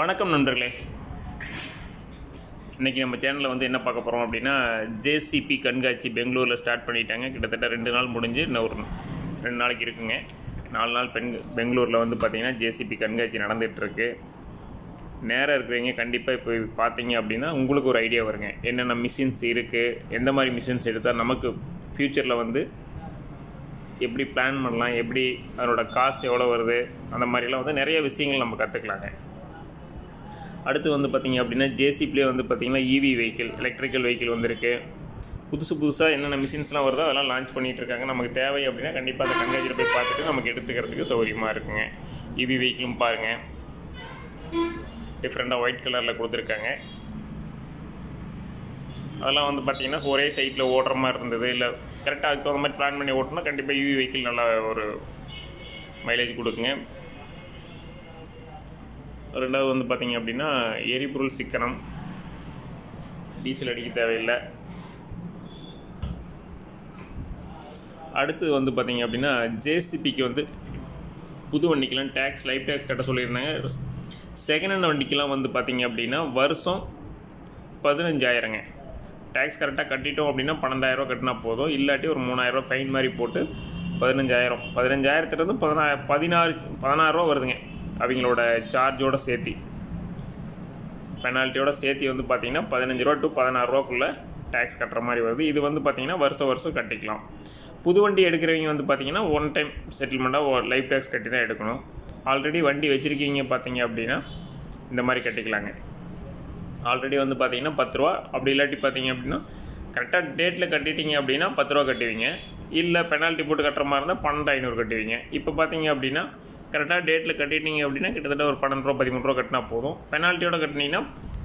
வணக்கம் நண்பர்களே. இன்றைக்கி நம்ம சேனலில் வந்து என்ன பார்க்க போகிறோம் அப்படின்னா, ஜேசிபி கண்காட்சி பெங்களூரில் ஸ்டார்ட் பண்ணிட்டாங்க. கிட்டத்தட்ட 2 நாள் முடிஞ்சு இன்னும் ஒரு 2 நாளைக்கு இருக்குங்க. 4 நாள் பெங்களூரில் வந்து பார்த்திங்கன்னா ஜேசிபி கண்காட்சி நடந்துகிட்ருக்கு. நேராக இருக்கிறவங்க கண்டிப்பாக இப்போ பார்த்தீங்க அப்படின்னா உங்களுக்கு ஒரு ஐடியா வருங்க. என்னென்ன மிஷின்ஸ் இருக்குது, எந்த மாதிரி மிஷின்ஸ் எடுத்தால் நமக்கு ஃப்யூச்சரில் வந்து எப்படி பிளான் பண்ணலாம், எப்படி அதனோட காஸ்ட் எவ்வளோ வருது, அந்த மாதிரிலாம் வந்து நிறைய விஷயங்கள் நம்ம கற்றுக்கலாங்க. அடுத்து வந்து பார்த்திங்க அப்படின்னா ஜேசிபிலே வந்து பார்த்திங்கன்னா இவி வெஹிக்கிள், எலக்ட்ரிக்கல் வெஹிக்கிள் வந்திருக்கு. புதுசாக என்னென்ன மிஷின்ஸ்லாம் வருதோ அதெல்லாம் லான்ச் பண்ணிகிட்ருக்காங்க. நமக்கு தேவை அப்படின்னா கண்டிப்பாக அந்த கண்காட்சியில் போய் பார்த்துட்டு நமக்கு எடுத்துக்கிறதுக்கு சௌகரியமாக இருக்குங்க. இவி வெஹிக்கிளும் பாருங்கள், டிஃப்ரெண்ட்டாக ஒயிட் கலரில் கொடுத்துருக்காங்க. அதெல்லாம் வந்து பார்த்திங்கன்னா ஒரே சைட்டில் ஓடுற மாதிரி இருந்தது. இல்லை கரெக்டாக அதுக்கு தகுந்த மாதிரி பிளான் பண்ணி ஓட்டினா கண்டிப்பாக இவி வெஹிக்கிள் நல்லா ஒரு மைலேஜ் கொடுக்குங்க. ரெண்டாவது வந்து பார்த்திங்க அப்படின்னா எரிபொருள் சிக்கனம், டீசல் அடிக்க தேவையில்லை. அடுத்தது வந்து பார்த்திங்க அப்படின்னா ஜேசிபிக்கு வந்து புது வண்டிக்கெலாம் லைஃப் டேக்ஸ் கட்ட சொல்லியிருந்தாங்க. செகண்ட் ஹேண்ட் வண்டிக்கெலாம் வந்து பார்த்திங்க அப்படின்னா வருஷம் 15,000ங்க. டேக்ஸ் கரெக்டாக கட்டிட்டோம் அப்படின்னா 12,000 கட்டினா போதும். இல்லாட்டி ஒரு 3,000 ஃபைன் மாதிரி போட்டு 15,000 16,000 வருதுங்க. அவங்களோட சார்ஜோடு சேர்த்தி, பெனால்ட்டியோடு சேர்த்தி வந்து பார்த்திங்கன்னா 15 to 16 டேக்ஸ் கட்டுற மாதிரி வருது. இது வந்து பார்த்திங்கன்னா வருஷம் கட்டிக்கலாம். புது வண்டி எடுக்கிறவங்க வந்து பார்த்திங்கன்னா ஒன் டைம் செட்டில்மெண்ட்டாக லைஃப் டேக்ஸ் கட்டி தான் எடுக்கணும். ஆல்ரெடி வண்டி வச்சுருக்கீங்க பார்த்திங்க அப்படின்னா இந்த மாதிரி கட்டிக்கலாங்க. ஆல்ரெடி வந்து பார்த்திங்கன்னா 10 ரூபா, அப்படி இல்லாட்டி பார்த்திங்க அப்படின்னா கரெக்டாக டேட்டில் கட்டிட்டீங்க அப்படின்னா 10 ரூபா கட்டுவீங்க. இல்லை பெனால்ட்டி போட்டு கட்டுற மாதிரி இருந்தால் 12,500 கட்டுவீங்க. இப்போ பார்த்திங்க அப்படின்னா கரெக்டாக டேட்டில் கட்டிட்டீங்க அப்படின்னா கிட்டத்தட்ட ஒரு 12 ரூபா 13 ரூபா கட்டினா போதும். பெனால்ட்டியோட கட்டினீங்கன்னா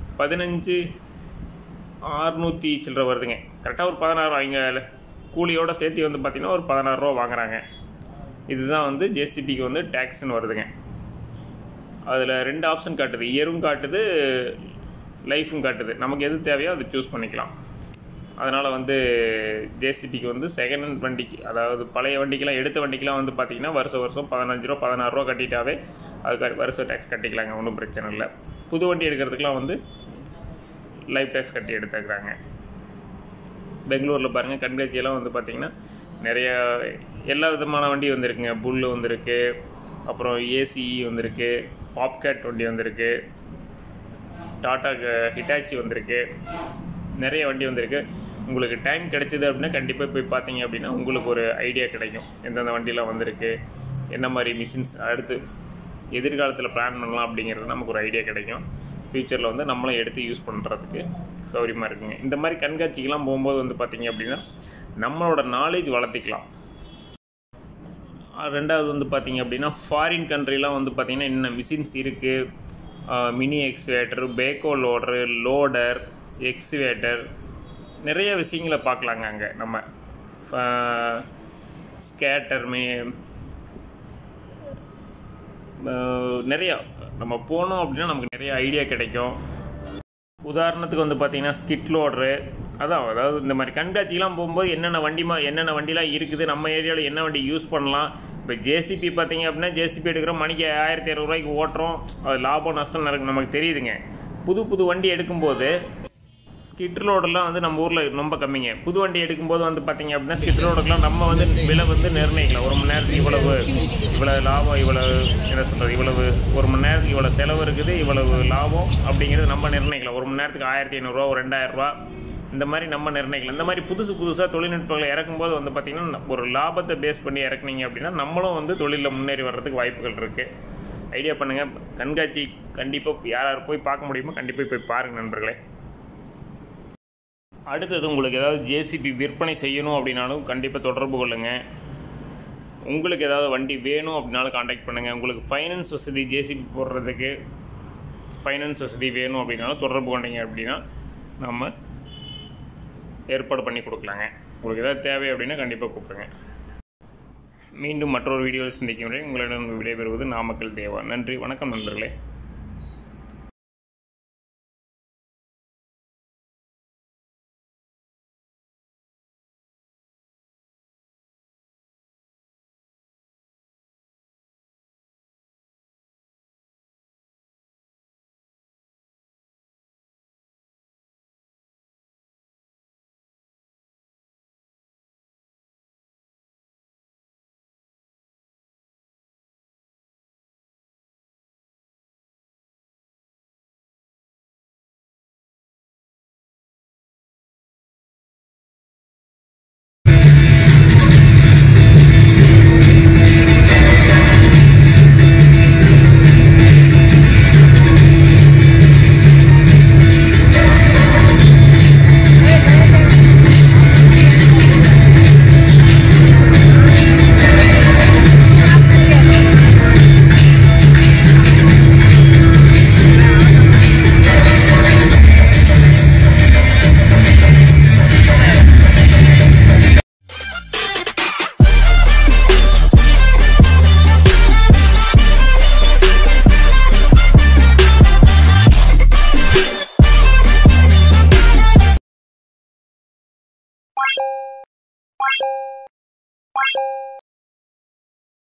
15,600 சில்லற வருதுங்க. கரெக்டாக ஒரு 16 அவங்க கூலியோட சேர்த்து வந்து பார்த்திங்கன்னா ஒரு 16 ரூபா வாங்குறாங்க. இதுதான் வந்து ஜேசிபிக்கு வந்து டேக்ஸ்ன்னு வருதுங்க. அதில் 2 ஆப்ஷன் காட்டுது, இயரும் காட்டுது, லைஃபும் காட்டுது. நமக்கு எது தேவையோ அதை சூஸ் பண்ணிக்கலாம். அதனால் வந்து ஜேசிபிக்கு வந்து செகண்ட் ஹேண்ட் வண்டிக்கு, அதாவது பழைய வண்டிக்கெலாம், எடுத்த வண்டிக்கெலாம் வந்து பார்த்திங்கன்னா வருஷம் 15 ரூபா 16 ரூபா கட்டிட்டாவே அதுக்கு வருஷம் டேக்ஸ் கட்டிக்கலாங்க, ஒன்றும் பிரச்சனை இல்லை. புது வண்டி எடுக்கிறதுக்கெலாம் வந்து லைஃப் டேக்ஸ் கட்டி எடுத்துக்கிறாங்க. பெங்களூரில் பாருங்கள் கண்காட்சியெல்லாம் வந்து பார்த்திங்கன்னா நிறையா எல்லா விதமான வண்டி வந்திருக்குங்க. புல்லு வந்திருக்கு, அப்புறம் ஏசிஇ வந்திருக்கு, பாப்கேட் வண்டி வந்திருக்கு, டாட்டா ஹிட்டாச்சி வந்திருக்கு, நிறைய வண்டி வந்திருக்கு. உங்களுக்கு டைம் கிடைச்சிது அப்படின்னா கண்டிப்பாக போய் பார்த்தீங்க அப்படின்னா உங்களுக்கு ஒரு ஐடியா கிடைக்கும். எந்தெந்த வண்டியெலாம் வந்திருக்கு, என்ன மாதிரி மிஷின்ஸ் அடுத்து எதிர்காலத்தில் பிளான் பண்ணலாம் அப்படிங்கிறது நமக்கு ஒரு ஐடியா கிடைக்கும். ஃப்யூச்சரில் வந்து நம்மளும் எடுத்து யூஸ் பண்ணுறதுக்கு சௌகரியமாக இருக்குங்க. இந்த மாதிரி கண்காட்சிக்கெலாம் போகும்போது வந்து பார்த்திங்க அப்படின்னா நம்மளோட நாலேஜ் வளர்த்திக்கலாம். ரெண்டாவது வந்து பார்த்திங்க அப்படின்னா ஃபாரின் கண்ட்ரிலாம் வந்து பார்த்திங்கன்னா என்ன மிஷின்ஸ் இருக்குது, mini excavator, backhoe loader, loader, excavator, நிறைய விஷயங்களை பார்க்கலாங்க. அங்கே நம்ம ஸ்கேட்டர் நிறையா நம்ம போனோம் அப்படின்னா நமக்கு நிறைய ஐடியா கிடைக்கும். உதாரணத்துக்கு வந்து பார்த்திங்கன்னா ஸ்கிட் லோடரு, அதாவது இந்த மாதிரி கண்காட்சிக்கெலாம் போகும்போது என்னென்ன வண்டிலாம் இருக்குது, நம்ம ஏரியாவில் என்ன வண்டி யூஸ் பண்ணலாம். இப்போ ஜேசிபி பார்த்திங்க அப்படின்னா ஜேசிபி எடுக்கிறோம், மணிக்கு 1,200 ரூபாய்க்கு ஓட்டுறோம், அது லாபம் நஷ்டம் நமக்கு தெரியுதுங்க. புது வண்டி எடுக்கும்போது ஸ்கிட் ரோடெல்லாம் வந்து நம்ம ஊரில் ரொம்ப கம்மிங்க. புது வண்டி எடுக்கும்போது வந்து பார்த்திங்க அப்படின்னா ஸ்கிட் ரோடுக்கெலாம் நம்ம வந்து விலை வந்து நிர்ணயிக்கலாம். ஒரு மணி நேரத்துக்கு இவ்வளோ லாபம், இவ்வளவு ஒரு மணி நேரத்துக்கு இவ்வளோ செலவு இருக்குது, இவ்வளவு லாபம் அப்படிங்கிறது நம்ம நிர்ணயிக்கலாம். ஒரு மணி நேரத்துக்கு 1,500 ரூபா, ஒரு 2,000 ரூபா, இந்த மாதிரி நம்ம நிர்ணயிக்கலாம். இந்த மாதிரி புதுசாக தொழில்நுட்பங்களை இறக்கும்போது வந்து பார்த்திங்கன்னா ஒரு லாபத்தை பேஸ் பண்ணி இறக்குனீங்க அப்படின்னா நம்மளும் வந்து தொழிலில் முன்னேறி வர்றதுக்கு வாய்ப்புகள் இருக்குது. ஐடியா பண்ணுங்கள். கண்காட்சி கண்டிப்பாக யார் போய் பார்க்க முடியுமோ கண்டிப்பாக போய் பாருங்கள் நண்பர்களே. அடுத்தது உங்களுக்கு ஏதாவது ஜேசிபி விற்பனை செய்யணும் அப்படின்னாலும் கண்டிப்பாக தொடர்பு கொள்ளுங்கள். உங்களுக்கு ஏதாவது வண்டி வேணும் அப்படின்னாலும் காண்டாக்ட் பண்ணுங்கள். உங்களுக்கு ஃபைனான்ஸ் வசதி, ஜேசிபி போடுறதுக்கு ஃபைனான்ஸ் வசதி வேணும் அப்படின்னாலும் தொடர்பு கொண்டீங்க அப்படின்னா நம்ம ஏற்பாடு பண்ணி கொடுக்கலாங்க. உங்களுக்கு ஏதாவது தேவை அப்படின்னா கண்டிப்பாக கூப்பிடுங்க. மீண்டும் மற்றொரு வீடியோவில் சந்திக்கும் வரை உங்களிடம் விடைபெறுவது நாமக்கல் தேவா. நன்றி, வணக்கம் நண்பர்களே.